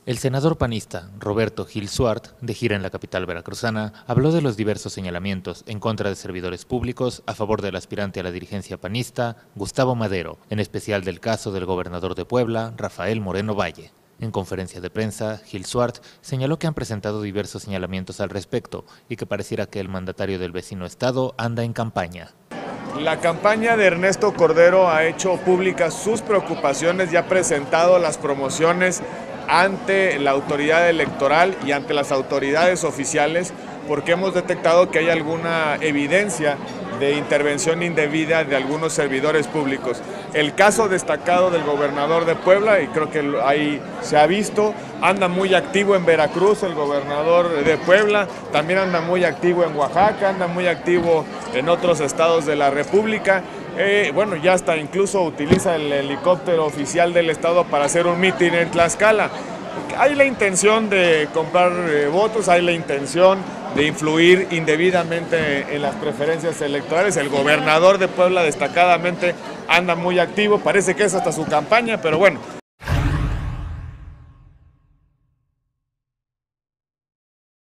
El senador panista Roberto Gil Suart, de gira en la capital veracruzana, habló de los diversos señalamientos en contra de servidores públicos a favor del aspirante a la dirigencia panista, Gustavo Madero, en especial del caso del gobernador de Puebla, Rafael Moreno Valle. En conferencia de prensa, Gil Suart señaló que han presentado diversos señalamientos al respecto y que pareciera que el mandatario del vecino estado anda en campaña. La campaña de Ernesto Cordero ha hecho públicas sus preocupaciones y ha presentado las promociones ante la autoridad electoral y ante las autoridades oficiales porque hemos detectado que hay alguna evidencia de intervención indebida de algunos servidores públicos. El caso destacado del gobernador de Puebla, y creo que ahí se ha visto, anda muy activo en Veracruz el gobernador de Puebla, también anda muy activo en Oaxaca, anda muy activo en otros estados de la República. Bueno, ya hasta incluso utiliza el helicóptero oficial del estado para hacer un mitin en Tlaxcala. Hay la intención de comprar votos, hay la intención de influir indebidamente en las preferencias electorales. El gobernador de Puebla destacadamente anda muy activo, parece que es hasta su campaña, pero bueno.